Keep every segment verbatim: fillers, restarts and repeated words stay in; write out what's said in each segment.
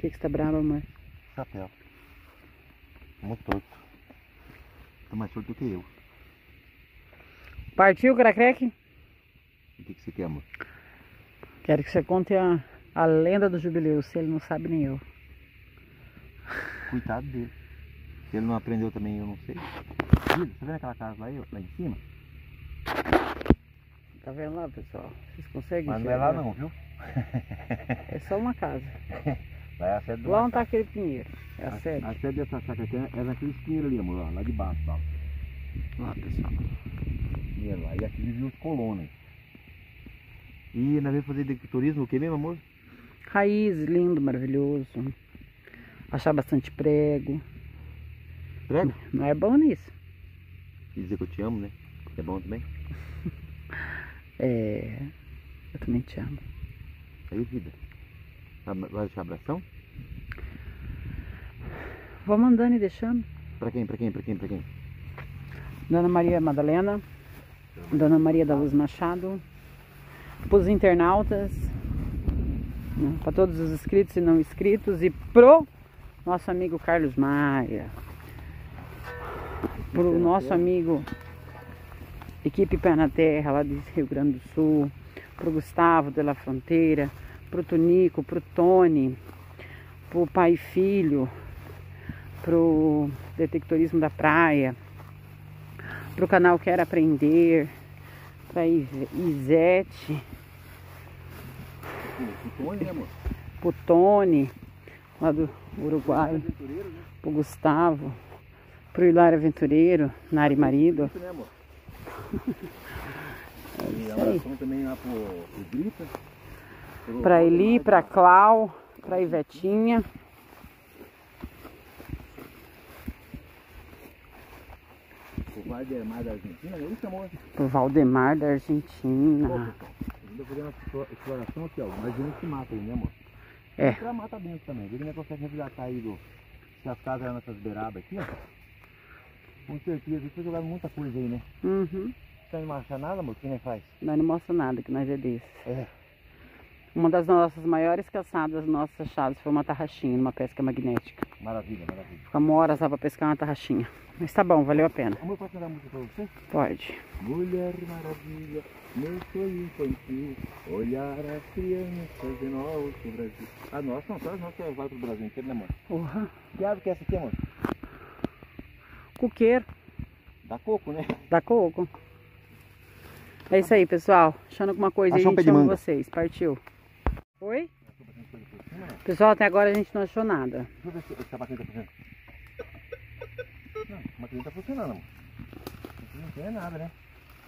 que que você tá brava, amor? Chapéu. Muito torto. Tá mais torto do que eu. Partiu, Cracreque? O que que você quer, amor? Quero que você conte a, a lenda do jubileu, se ele não sabe nem eu. Coitado dele. Se ele não aprendeu também, eu não sei. Filho, você vendo aquela casa lá, lá em cima? Tá vendo lá, pessoal? Vocês conseguem Mas não é lá enxergar? não, viu? É só uma casa. Lá é a sede do Lá onde tá aquele pinheiro. É a A, sede. a sede dessa chácara aqui é naquele pinheiro ali, amor, ó, lá de baixo, ó. Lá, pessoal. Pinheiro lá. E aqui viviam os colonos. E nós vamos fazer turismo, o que mesmo, amor? Raiz, lindo, maravilhoso. Achar bastante prego. Prego? Não é bom nisso? E dizer que eu te amo, né? É bom também? É. Eu também te amo. Aí, vida. Vai deixar abração? Vou mandando e deixando. Pra quem, pra quem, pra quem, pra quem? Dona Maria Madalena. Dona Maria da Luz Machado. Para os internautas. Né, para todos os inscritos e não inscritos. E pro nosso amigo Carlos Maia. Pro nosso amigo Equipe Pé na Terra, lá de Rio Grande do Sul. Pro Gustavo de La Fronteira. Pro Tonico, pro Tony. Pro Pai e Filho. Pro Detectorismo da Praia. Pro canal Quero Aprender. Pra Isete. O Tony, né, amor? Pro Tony, lá do Uruguai. Pro Gustavo. Pro Hilário Aventureiro, Nari Marido. Isso, né, amor? É E isso abração aí. também lá pro, pro Grita. Pro Pra Eli, Valdemar, pra Clau, pra Ivetinha. Pro Valdemar da Argentina, é isso, amor? Pro Valdemar da Pô, Argentina. pessoal, ainda fazendo uma exploração aqui, ó. Mais gente que mata aí, né, amor? É. Pra mata dentro também. Ele não consegue resgatar aí do... Se as casas eram nessas beiradas aqui, ó. Com certeza, eles jogaram muita coisa aí, né? Uhum. Se não achar nada, amor, o que nem faz? Nós não mostra nada que nós é desses. É. Uma das nossas maiores caçadas nossas achadas foi uma tarraxinha, numa pesca magnética. Maravilha, maravilha. Ficamos horas lá pra pescar uma tarraxinha. Mas tá bom, valeu a pena. Amor, posso cantar música pra você? Pode. Mulher maravilha, meu sonho infantil, olhar as crianças de nosso Brasil. A nossa, não, só as nossas vai pro Brasil inteiro, né, amor? Porra. Que árvore que é essa aqui, amor? Coqueiro. Da coco, né? Da coco. É isso aí, pessoal. Achando alguma coisa aí, a Achou um pé gente de chama manga. vocês. Partiu. Oi? Pessoal, até agora a gente não achou nada. Deixa eu ver se essa máquina tá funcionando. Não, a máquina tá funcionando, amor. Aqui não tem nada, né?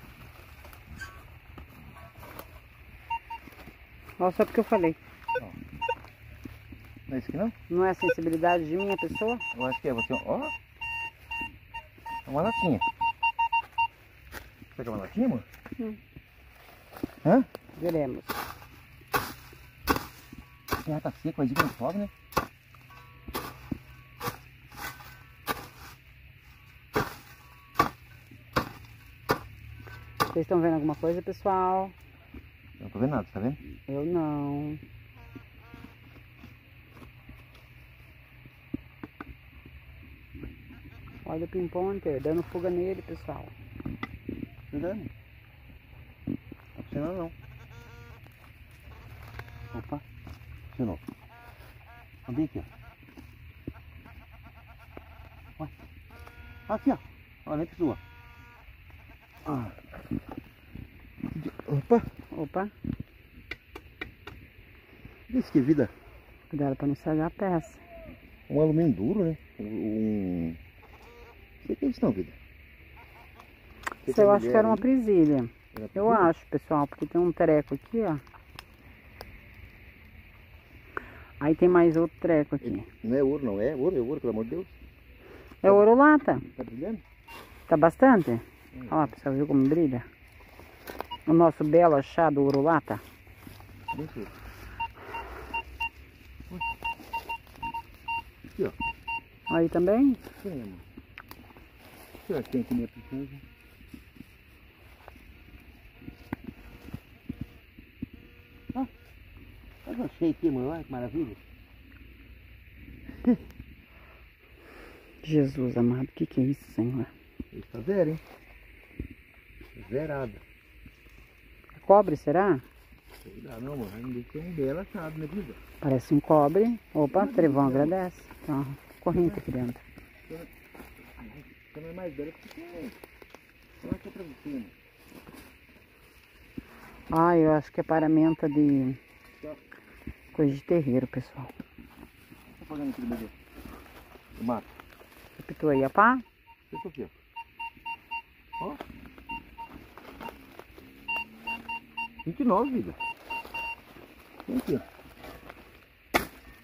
Olha só porque eu falei. Não é isso aqui não? Não é a sensibilidade de minha pessoa? Eu acho que é você, ó. É uma latinha. Será que é uma latinha, amor? Hum. Hã? Veremos. Já tá seco, mas não sobe, né? Vocês estão vendo alguma coisa, pessoal? Eu não tô vendo nada, tá vendo? Eu não. Olha o ping-pong, dando fuga nele, pessoal. Cuidando. Não tá funcionando não. Opa, funcionou. Vamos aqui, ó. Olha. Aqui, ó. Olha, nem sua. Ah. Opa. Opa, Isso que vida. cuidado para não estragar a peça. Um alumínio duro, né? Um... Não sei o que é isso não, vida. Isso eu acho que era uma presilha. Era Eu presilha? acho, pessoal, porque tem um treco aqui, ó. Aí tem mais outro treco aqui. Não é ouro, não. É ouro, é ouro, pelo amor de Deus. É ouro lata. Tá brilhando? Tá bastante? Olha lá, pessoal, viu como brilha? O nosso belo achado ouro lata. Bem feito. Aqui, ó. Aí também? Sim, amor. Será que tem aqui minha princesa? Ah, eu achei aqui, amor. Olha que maravilha. Jesus amado, o que que é isso, Senhor? Isso tá zero, hein? Zerado. É cobre, será? Sei lá, não, mano. Não deixa um belo achado, né, vida? Parece um cobre. Opa, Trevão agradece. Tá, corrente aqui dentro. Essa não é mais bela porque não é que é pra você, né? Ah, eu acho que é paramenta de coisa de terreiro, pessoal. Tá fazendo aqui no meio do mato. Captou aí, ó, pá? Isso aqui, ó. Ó. vinte e nove, vida. Tem aqui, ó.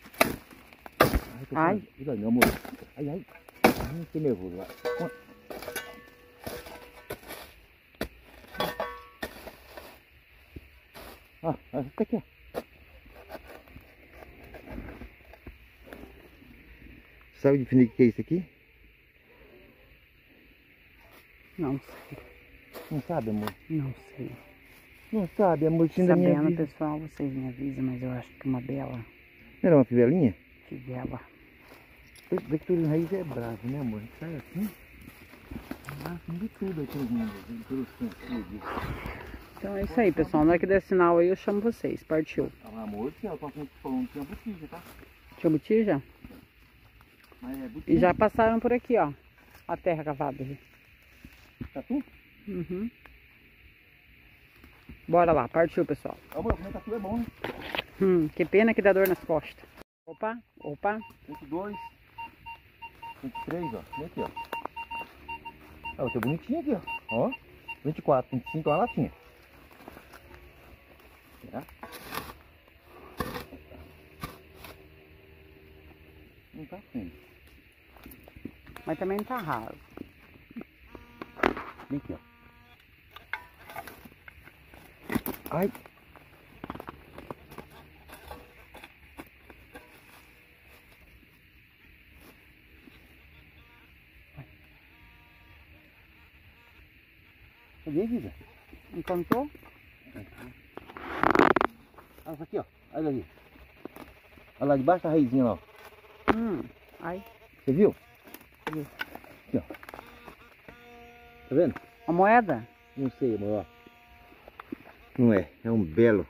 Ai. Cuidado, meu amor. Ai, ai. Ai, que nervoso lá. Ah, ah, tá aqui, ó. Sabe definir o que é isso aqui? Não sei. Não sabe, amor? Não sei. Não sabe, amor. Ainda me Sabendo, avisa. pessoal, vocês me avisam, mas eu acho que uma bela Não era uma fivelinha? fivela. Vê que ele raiz é bravo, né, amor? Sai assim. Ah, de tudo aqui no mundo, pelos cantos. Então é isso aí, pessoal. Na hora que der sinal aí, eu chamo vocês. Partiu. Ah, amor, eu tô falando que tinha botija, tá? Tinha botija? Mas é botija. E já passaram por aqui, ó. A terra cavada ali. Tatu? Uhum. Bora lá, partiu, pessoal. Amor, comer tatu é bom, né? Hum, que pena que dá dor nas costas. Opa, opa. vinte e dois, vinte e três, ó. Vem aqui, ó. Ah, outra bonitinha aqui, ó. Ó. vinte e quatro, vinte e cinco, ó, a latinha. Será? Não tá fundo. Mas também não tá raso. Vem aqui, ó. Ai. Cadê, vida? Encantou? Ah, isso aqui, ó. Olha ali. Olha lá debaixo da raizinha, ó. Hum, ai. Você viu? Vi. Aqui, ó. Tá vendo? A moeda? Não sei, amor, ó. Não é, é um belo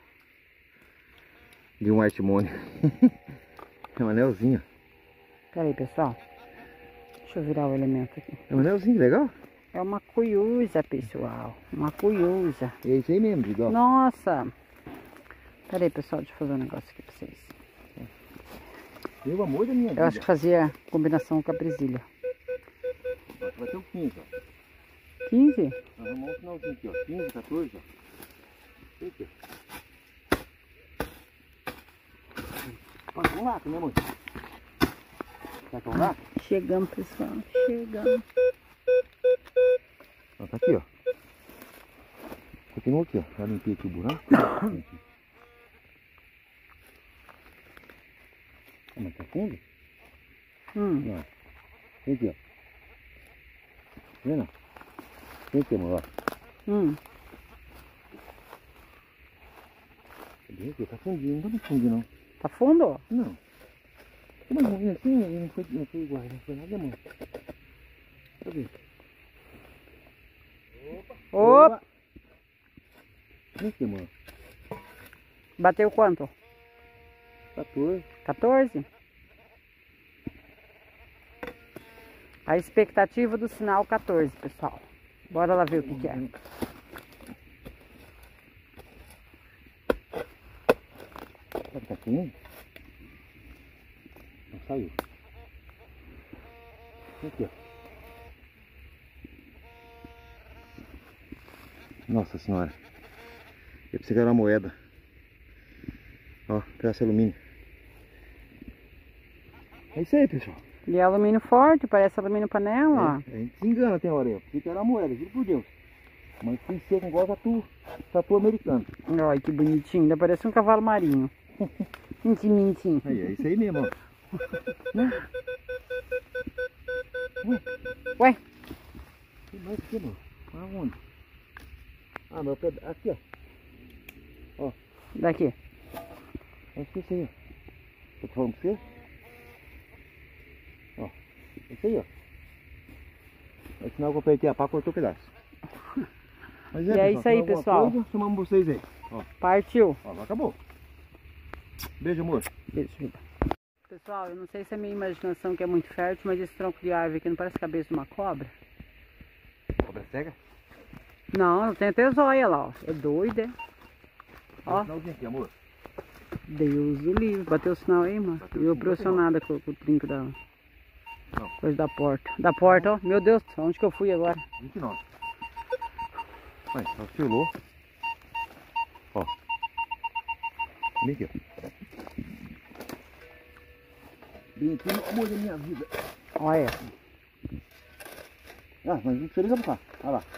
de um artimônio. É um anelzinho. Pera aí, pessoal. Deixa eu virar o elemento aqui. É um anelzinho, legal? É uma cuiusa, pessoal. Uma cuiusa. É isso aí mesmo, Digo. Nossa! Pera aí, pessoal. Deixa eu fazer um negócio aqui pra vocês. Pelo amor da minha vida. Eu acho que fazia combinação com a presilha. Vai ter o quinze, ó. quinze? Nós vamos um finalzinho aqui, ó. quinze, quatorze, ó. Aqui, ó. Pode um lato, né, amor? Quer um lato? Chegamos, pessoal. Chegamos. Ó, tá aqui, ó. Continua aqui, ó. Já limpei aqui o buraco. Ah, mas tá fundo? Hum. Não. Vem aqui, ó. Vem, ó. Vem aqui, amor, ó. Hum. Vem aqui, tá fundinho. Não tá muito fundinho, não. Tá fundo? Não. Mas não, assim, não foi, não foi igual, não foi nada, amor. Cadê? Opa! Vem aqui, amor. Bateu quanto? quatorze. quatorze? A expectativa do sinal quatorze, pessoal. Bora lá ver o que, que é. Será que tá aqui? Não saiu. Aqui, ó. Nossa senhora. Eu preciso pegar uma moeda. Ó, pedaço de alumínio. É isso aí, pessoal. E é alumínio forte, parece alumínio panela, É, a gente se engana tem hora aí, ó. Pensei que era moeda, juro por Deus. Mas tem seco igual tatu, tatu americano. ó. Olha que bonitinho, ainda parece um cavalo marinho. Mentinho, mentinho. Aí, é isso aí mesmo, ó. Ué? Tem mais aqui, mano. Aonde? Ah, meu pé. Aqui, ó. Ó. Daqui. É isso aí, ó. Tô falando pra você? Esse aí, ó. É sinal que eu apertei a pá, cortou o pedaço. Mas E é isso aí, pessoal. Coisa, chamamos vocês aí. Ó. Partiu. Ó, acabou. Beijo, amor. Beijo, vida. Pessoal, eu não sei se é minha imaginação que é muito fértil, mas esse tronco de árvore aqui não parece a cabeça de uma cobra? Cobra cega? Não, não tem até zóia lá, ó. É doido, é? Ó. Sinalzinho aqui, amor. Deus do livro. Bateu o sinal aí, mano. E eu pressionada com, com o trinco da... Não. Coisa da porta. Da porta, ó. Meu Deus, onde que eu fui agora? vinte e nove. Olha, oscilou. Ó. Bem aqui, ó. Bem aqui no amor da minha vida. Olha. Ah, mas não precisa ligar pra cá. Olha lá.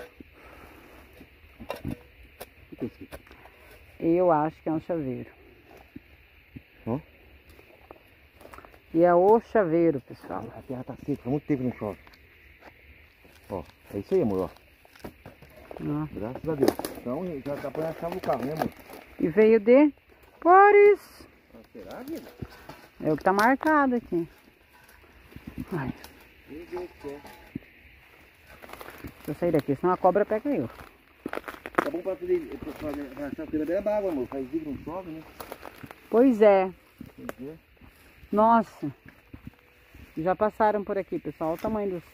O que é isso aqui? Eu acho que é um chaveiro. Ó. E é o chaveiro, pessoal. A terra tá seca, há muito tempo não chove. Ó, é isso aí, amor, ó. Ó. Graças a Deus. Então já dá pra achar o carro, né, amor? E veio de Paris. Ah, será, vida? É o que tá marcado aqui. Ai, Meu Deus do céu. deixa eu sair daqui, senão a cobra pega eu. Tá bom pra poder pra achar a feira bem água, amor. Faz dia que não chove, né? Pois é. Pois é. Nossa. Já passaram por aqui, pessoal. Olha o tamanho dos,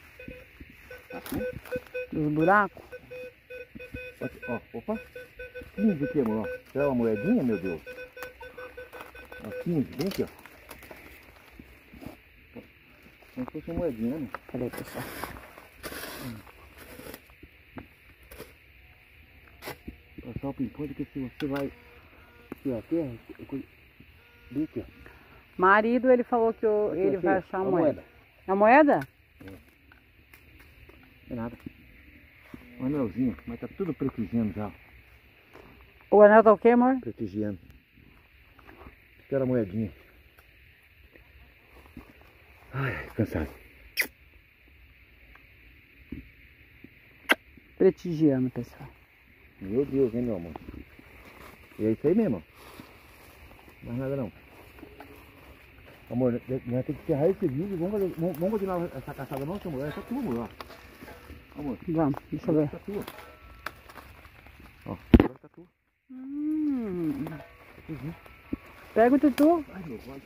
dos buracos. Aqui, ó, opa. quinze aqui, amor. Ó. Será uma moedinha, meu Deus? Ó, quinze, bem aqui, ó. Como se fosse uma moedinha, né? Cadê, pessoal? Passar o pinpoint que se você vai aqui, ó, terra, bem aqui, ó. Marido, ele falou que o- Aqui, ele aqui, vai ó, achar a uma moeda. É a moeda? Não é nada. Um anelzinho, mas tá tudo prestigiando já. O anel tá o quê, amor? Prestigiando. Espera a moedinha. Ai, cansado. Prestigiando, pessoal. Meu Deus, hein, meu amor. E é isso aí mesmo, ó. Mais nada não. Amor, nós temos que encerrar esse vídeo. Vamos, fazer, vamos, vamos continuar essa caçada não, amor? Essa é tua, amor, ó. Amor. Vamos, deixa eu ver. Essa é tua. Ó, agora tá tua. Hum, Uhum. pega o tutu. Ai, meu pai.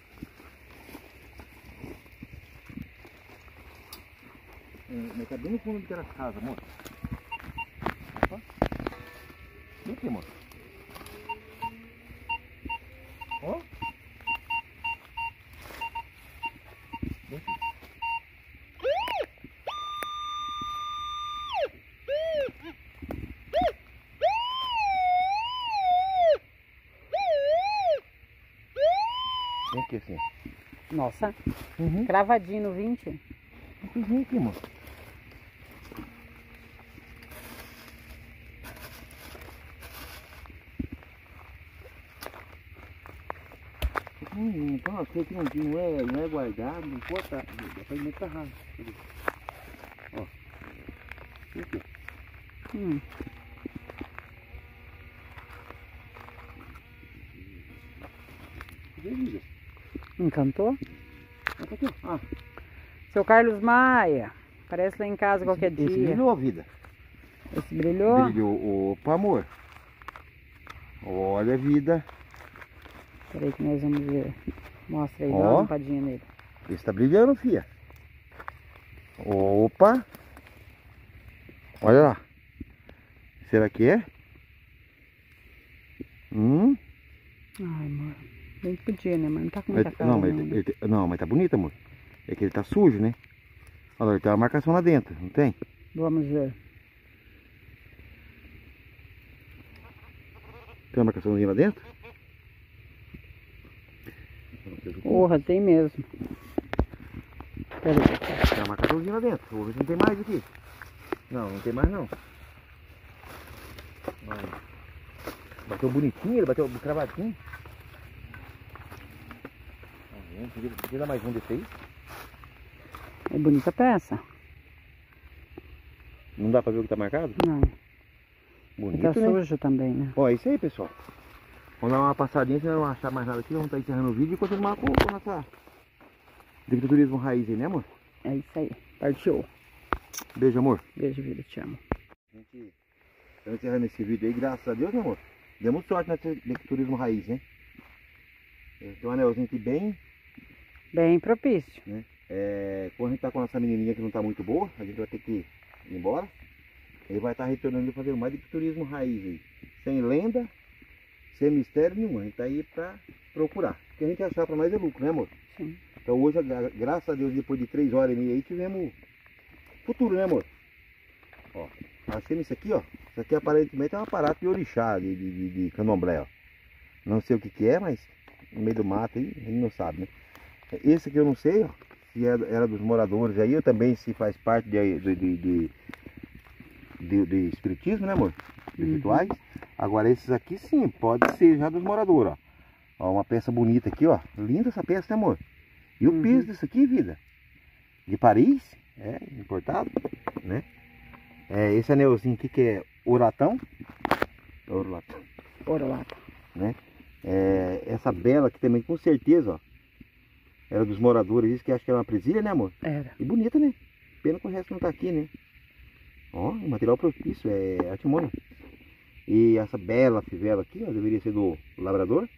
É, mas tá bem no fundo daquela casa, amor. Opa. Vem aqui, amor. Ó. Vem aqui. Vem aqui assim. Nossa, Uhum. cravadinho no vinte. Vem aqui, amor. Hum, então as coisas que não, não, é, não é guardado, não importa, depois muito raro. Ó. Vem aqui. Hum. Vem, vida. Encantou? Olha aqui, ó. Ah, Seu Carlos Maia. Aparece lá em casa qualquer esse dia. brilhou a vida. Esse brilhou? Brilhou. Opa, amor. Olha a vida. Peraí que nós vamos ver. Mostra aí, dá Ó. uma limpadinha nele. Esse tá brilhando, fia. Opa. Olha lá. Será que é? Hum. Ai, amor. Bem que podia, né? Mas não tá com Mas- muita cara não, mas, não, né? ele- não, mas tá bonito, amor. É que ele tá sujo, né? Olha lá, ele tem uma marcação lá dentro, não tem? Vamos ver. Tem uma marcaçãozinha lá dentro? Porra, tem mesmo. Peraí. Tem uma marcaçãozinha lá dentro. Vou ver se não tem mais aqui. Não, não tem mais não. Olha. Bateu bonitinho, ele bateu cravadinho. Ah, é, podia, podia dar mais um desse aí. É bonita a peça. Não dá pra ver o que tá marcado? Não. E Bonito, tá né? sujo também, né? Ó, é isso aí, pessoal. Vamos dar uma passadinha, se não achar mais nada aqui, vamos estar encerrando o vídeo e continuar com, com a nossa dica do turismo raiz aí, né, amor? É isso aí. Partiu. Beijo, amor. Beijo, vida. Te amo. Gente, estamos encerrando esse vídeo aí, graças a Deus, né, amor? Demos sorte nesse turismo raiz, né? Tem um anelzinho aqui bem... Bem propício. Né? É, quando a gente tá com essa menininha que não tá muito boa, a gente vai ter que ir embora. Ele vai estar tá retornando e fazendo mais de turismo raiz aí. Sem lenda, sem mistério nenhum. A gente tá aí pra procurar. O que a gente achar pra nós é lucro, né, amor? Sim. Então hoje, graças a Deus, depois de três horas e meia aí, tivemos futuro, né, amor? Ó, achamos isso aqui, ó. Isso aqui aparentemente é um aparato de orixá, de, de, de, de candomblé, ó. Não sei o que que é, mas no meio do mato aí, a gente não sabe, né? Esse aqui eu não sei, ó. Se era dos moradores aí, ou também se faz parte de, de, de, de, de, de espiritismo, né, amor? De Uhum. rituais. Agora esses aqui sim, pode ser já dos moradores, ó. Ó, uma peça bonita aqui, ó. Linda essa peça, né, amor? E o Uhum. peso disso aqui, vida? De Paris, é, importado, né? É, esse anelzinho aqui que é ouratão. Ouratão. Orolata. Né? É, essa bela aqui também, com certeza, ó. Era dos moradores, isso que acho que era uma presilha, né, amor? Era. E bonita, né? Pena que o resto não tá aqui, né? Ó, material propício, é artimônio. E essa bela fivela aqui, ó, deveria ser do labrador.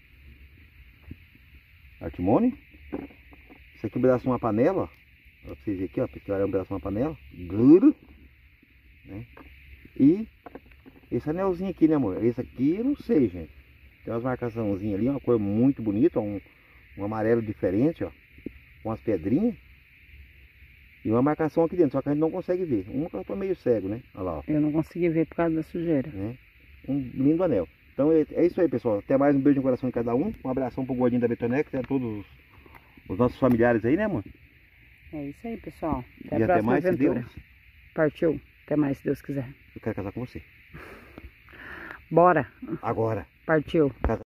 Artimônio. Isso aqui é um pedaço de uma panela, ó. Pra vocês verem aqui, ó. Porque é um pedaço de uma panela. Guru. Né? E esse anelzinho aqui, né, amor? Esse aqui eu não sei, gente. Tem umas marcaçãozinhas ali, uma cor muito bonita, um, um amarelo diferente, ó. Com as pedrinhas. E uma marcação aqui dentro, só que a gente não consegue ver. Uma que eu tô meio cego, né? Olha lá, ó. Eu não consegui ver por causa da sujeira. Né? Um lindo anel. Então é, é isso aí, pessoal. Até mais, um beijo no coração de cada um. Um abração pro gordinho da Betonex e a todos os, os nossos familiares aí, né, amor? É isso aí, pessoal. Até E a até próxima mais, se aventura. Deus. Partiu. Até mais, se Deus quiser. Eu quero casar com você. Bora. Agora. Partiu.